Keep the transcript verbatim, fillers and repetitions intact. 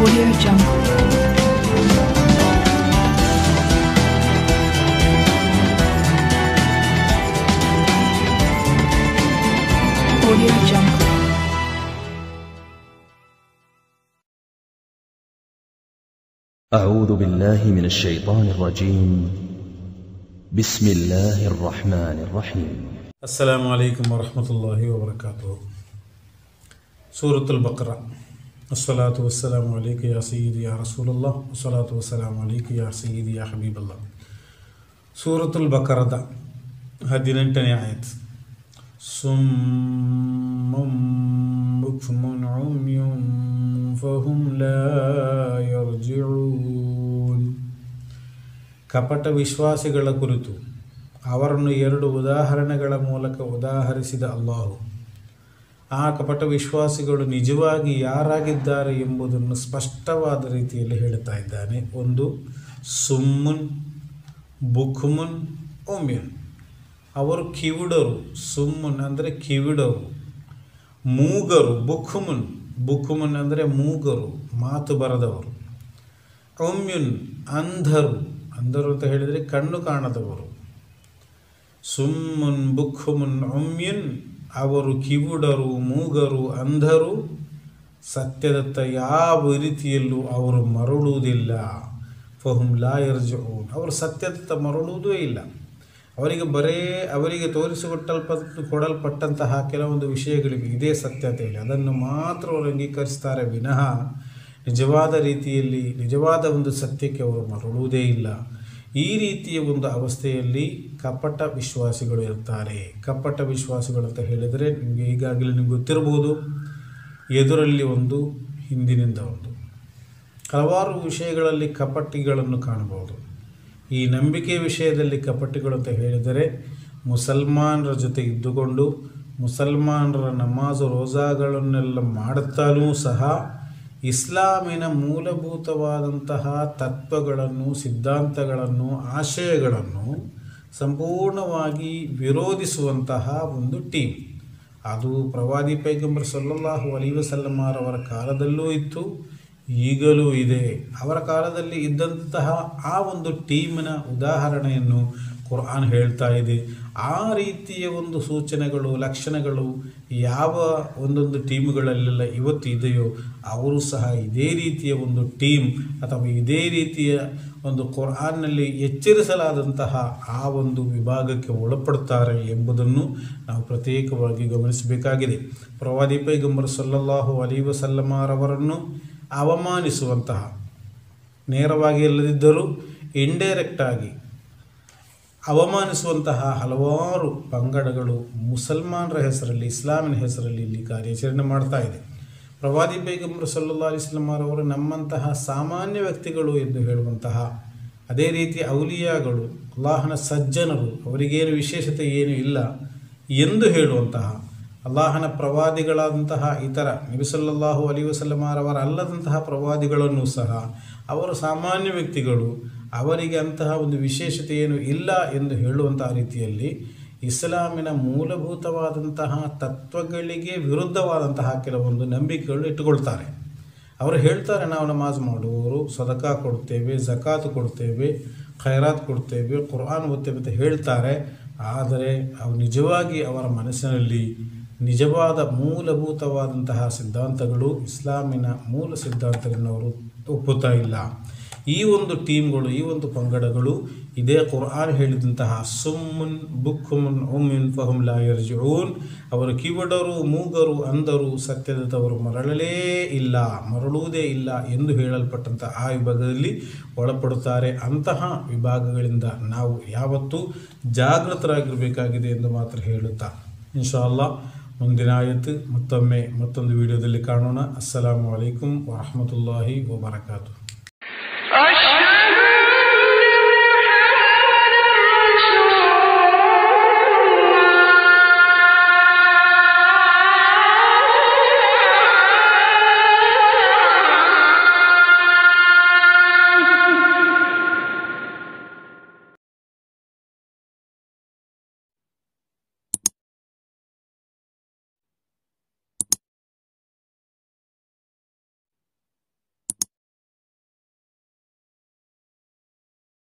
Audio Jungle. Audio Jungle. أعوذ بالله من الشيطان الرجيم. بسم الله الرحمن الرحيم. السلام عليكم ورحمة الله وبركاته. سورة البقرة. الصلاة والسلام عليك يا سيدي يا رسول الله. الصلاة والسلام عليك يا سيدي يا حبيب الله. سورة البقرة ಹದಿನೆಂಟನೇ ಆಯತ್. ಸುಮ್ಮಂ ಬುಕ್ಮುನ್ ಉಮ್ಯುನ್ ಫಹುಂ ಲಾ ಯರ್ಜಿಊನ್. ಕಪಟ ವಿಶ್ವಾಸಿಗಳ ಕುರಿತು ಅವರನ್ನು ಎರಡು ಉದಾಹರಣೆಗಳ ಮೂಲಕ ಉದಾಹರಿಸಿದ ಅಲ್ಲಾಹು ಆ ಕಪಟ ವಿಶ್ವಾಸಿಗಳು ನಿಜವಾಗಿ ಯಾರಾಗಿದ್ದಾರೆ ಎಂಬುದನ್ನು ಸ್ಪಷ್ಟವಾದ ರೀತಿಯಲ್ಲಿ ಹೇಳುತ್ತಾ ಇದ್ದಾನೆ. ಒಂದು, ಸುಮ್ಮುನ್ ಬುಕ್ಮುನ್ ಉಮ್ಯುನ್, ಅವರು ಕಿವುಡರು. ಸುಮ್ಮುನ್ ಅಂದರೆ ಕಿವಿಡರು. ಮೂಗರು. ಬುಕ್ಮುನ್ ಬುಕ್ಮುನ್ ಅಂದರೆ ಮೂಗರು, ಮಾತು ಬರದವರು. ಉಮ್ಯುನ್ ಅಂಧರು. ಅಂಧರು ಅಂತ ಹೇಳಿದರೆ ಕಣ್ಣು ಕಾಣದವರು. ಸುಮ್ಮುನ್ ಬುಕ್ಮುನ್ ಉಮ್ಯುನ್, ಅವರು ಕಿವುಡರು, ಮೂಗರು, ಅಂಧರು. ಸತ್ಯದತ್ತ ಯಾವ ರೀತಿಯಲ್ಲೂ ಅವರು ಮರಳುವುದಿಲ್ಲ. ಫಹುಂ ಲಾ ಯರ್ಜಿಊನ್, ಅವರು ಸತ್ಯದತ್ತ ಮರಳುವುದೇ ಇಲ್ಲ. ಅವರಿಗೆ ಬರೇ ಅವರಿಗೆ ತೋರಿಸಿಕೊಟ್ಟಲ್ಪಟ್ಟು ಕೊಡಲ್ಪಟ್ಟಂತಹ ಕೆಲವೊಂದು ವಿಷಯಗಳಿಗೆ ಇದೇ ಸತ್ಯತೆ ಇಲ್ಲ, ಅದನ್ನು ಮಾತ್ರ ಅವರು ಅಂಗೀಕರಿಸ್ತಾರೆ ವಿನಃ ನಿಜವಾದ ರೀತಿಯಲ್ಲಿ ನಿಜವಾದ ಒಂದು ಸತ್ಯಕ್ಕೆ ಅವರು ಮರಳುವುದೇ ಇಲ್ಲ. ಈ ರೀತಿಯ ಒಂದು ಅವಸ್ಥೆಯಲ್ಲಿ ಕಪಟ ವಿಶ್ವಾಸಿಗಳು ಇರ್ತಾರೆ. ಕಪಟ ವಿಶ್ವಾಸಿಗಳು ಅಂತ ಹೇಳಿದರೆ ನಿಮಗೆ ಈಗಾಗಲೇ ನಿಮ್ಗೆ ಗೊತ್ತಿರ್ಬೋದು, ಎದುರಲ್ಲಿ ಒಂದು ಹಿಂದಿನಿಂದ ಒಂದು. ಹಲವಾರು ವಿಷಯಗಳಲ್ಲಿ ಕಪಟಿಗಳನ್ನು ಕಾಣಬಹುದು. ಈ ನಂಬಿಕೆ ವಿಷಯದಲ್ಲಿ ಕಪಟಿಗಳು ಅಂತ ಹೇಳಿದರೆ ಮುಸಲ್ಮಾನರ ಜೊತೆ ಇದ್ದುಕೊಂಡು ಮುಸಲ್ಮಾನರ ನಮಾಜು ರೋಜಾಗಳನ್ನೆಲ್ಲ ಮಾಡುತ್ತಲೂ ಸಹ ಇಸ್ಲಾಮಿನ ಮೂಲಭೂತವಾದಂತಹ ತತ್ವಗಳನ್ನು, ಸಿದ್ಧಾಂತಗಳನ್ನು, ಆಶಯಗಳನ್ನು ಸಂಪೂರ್ಣವಾಗಿ ವಿರೋಧಿಸುವಂತಹ ಒಂದು ಟೀಮ್. ಅದು ಪ್ರವಾದಿ ಪೈಗಂಬರ್ ಸಲ್ಲಲ್ಲಾಹು ಅಲೈಹಿ ವಸಲ್ಲಮರವರ ಕಾಲದಲ್ಲೂ ಇತ್ತು, ಈಗಲೂ ಇದೆ. ಅವರ ಕಾಲದಲ್ಲಿ ಇದ್ದಂತಹ ಆ ಒಂದು ಟೀಮಿನ ಉದಾಹರಣೆಯನ್ನು ಕುರ್ಆನ್ ಹೇಳ್ತಾ ಇದೆ. ಆ ರೀತಿಯ ಒಂದು ಸೂಚನೆಗಳು, ಲಕ್ಷಣಗಳು ಯಾವ ಒಂದೊಂದು ಟೀಮ್ಗಳಲ್ಲೆಲ್ಲ ಇವತ್ತು ಇದೆಯೋ ಅವರು ಸಹ ಇದೇ ರೀತಿಯ ಒಂದು ಟೀಮ್ ಅಥವಾ ಇದೇ ರೀತಿಯ ಒಂದು ಕುರ್ಆನ್ನಲ್ಲಿ ಎಚ್ಚರಿಸಲಾದಂತಹ ಆ ಒಂದು ವಿಭಾಗಕ್ಕೆ ಒಳಪಡ್ತಾರೆ ಎಂಬುದನ್ನು ನಾವು ಪ್ರತ್ಯೇಕವಾಗಿ ಗಮನಿಸಬೇಕಾಗಿದೆ. ಪ್ರವಾದಿ ಪೈಗಂಬರ್ ಸಲ್ಲಲ್ಲಾಹು ಅಲೈಹಿ ವಸಲ್ಲಮರವರನ್ನು ಅವಮಾನಿಸುವಂತಹ, ನೇರವಾಗಿ ಇಲ್ಲದಿದ್ದರೂ ಇಂಡೈರೆಕ್ಟಾಗಿ ಅವಮಾನಿಸುವಂತಹ ಹಲವಾರು ಪಂಗಡಗಳು ಮುಸಲ್ಮಾನರ ಹೆಸರಲ್ಲಿ, ಇಸ್ಲಾಮಿನ ಹೆಸರಲ್ಲಿ ಇಲ್ಲಿ ಕಾರ್ಯಾಚರಣೆ ಮಾಡ್ತಾ ಇದೆ. ಪ್ರವಾದಿ ಪೈಗಂಬರ್ ಸಲ್ಲಲ್ಲಾಹು ಅಲೈಹಿ ವಸಲ್ಲಮರವರು ನಮ್ಮಂತಹ ಸಾಮಾನ್ಯ ವ್ಯಕ್ತಿಗಳು ಎಂದು ಹೇಳುವಂತಹ, ಅದೇ ರೀತಿ ಔಲಿಯಾಗಳು, ಅಲ್ಲಾಹನ ಸಜ್ಜನರು, ಅವರಿಗೇನು ವಿಶೇಷತೆ ಏನೂ ಇಲ್ಲ ಎಂದು ಹೇಳುವಂತಹ, ಅಲ್ಲಾಹನ ಪ್ರವಾದಿಗಳಾದಂತಹ ಇತರ ನಬಿ ಸಲ್ಲಲ್ಲಾಹು ಅಲೈಹಿ ವಸಲ್ಲಮರವರ ಅಲ್ಲದಂತಹ ಪ್ರವಾದಿಗಳನ್ನು ಸಹ ಅವರು ಸಾಮಾನ್ಯ ವ್ಯಕ್ತಿಗಳು, ಅವರಿಗೆ ಅಂತಹ ಒಂದು ವಿಶೇಷತೆ ಏನು ಇಲ್ಲ ಎಂದು ಹೇಳುವಂತಹ ರೀತಿಯಲ್ಲಿ ಇಸ್ಲಾಮಿನ ಮೂಲಭೂತವಾದಂತಹ ತತ್ವಗಳಿಗೆ ವಿರುದ್ಧವಾದಂತಹ ಕೆಲವೊಂದು ನಂಬಿಕೆಗಳು ಇಟ್ಟುಕೊಳ್ತಾರೆ. ಅವರು ಹೇಳ್ತಾರೆ, ನಾವು ನಮಾಜ್ ಮಾಡುವವರು, ಸದಕಾ ಕೊಡ್ತೇವೆ, ಜಕಾತ್ ಕೊಡ್ತೇವೆ, ಖೈರಾತ್ ಕೊಡ್ತೇವೆ, ಕುರ್ಆನ್ ಓದ್ತೇವೆ ಅಂತ ಹೇಳ್ತಾರೆ. ಆದರೆ ಅವು ನಿಜವಾಗಿ ಅವರ ಮನಸ್ಸಿನಲ್ಲಿ ನಿಜವಾದ ಮೂಲಭೂತವಾದಂತಹ ಸಿದ್ಧಾಂತಗಳು, ಇಸ್ಲಾಮಿನ ಮೂಲ ಸಿದ್ಧಾಂತಗಳನ್ನು ಅವರು ಒಪ್ಪುತ್ತಾ ಇಲ್ಲ. ಈ ಒಂದು ಟೀಮ್ಗಳು, ಈ ಒಂದು ಪಂಗಡಗಳು ಇದೇ ಕುರ್ಆನ್ ಹೇಳಿದಂತಹ ಸುಮ್ಮುನ್ ಬುಕ್ಮುನ್ ಉಮ್ಯುನ್ ಫಹುಂ ಲಾ ಯರ್ಜಿಊನ್, ಅವರು ಕಿವುಡರು, ಮೂಗರು, ಅಂಧರು, ಸತ್ಯದವರು ಮರಳಲೇ ಇಲ್ಲ, ಮರಳುವುದೇ ಇಲ್ಲ ಎಂದು ಹೇಳಲ್ಪಟ್ಟಂತಹ ಆ ವಿಭಾಗದಲ್ಲಿ ಒಳಪಡುತ್ತಾರೆ. ಅಂತಹ ವಿಭಾಗಗಳಿಂದ ನಾವು ಯಾವತ್ತೂ ಜಾಗೃತರಾಗಿರಬೇಕಾಗಿದೆ ಎಂದು ಮಾತ್ರ ಹೇಳುತ್ತಾ ಇನ್ಶಾ ಅಲ್ಲಾಹ್ ಮುಂದಿನ ಆಯತ್ತು ಮತ್ತೊಮ್ಮೆ ಮತ್ತೊಂದು ವಿಡಿಯೋದಲ್ಲಿ ಕಾಣೋಣ. ಅಸ್ಸಲಾಮು ಅಲೈಕುಂ ವರಹಮತುಲ್ಲಾಹಿ ವಬರಕಾತು.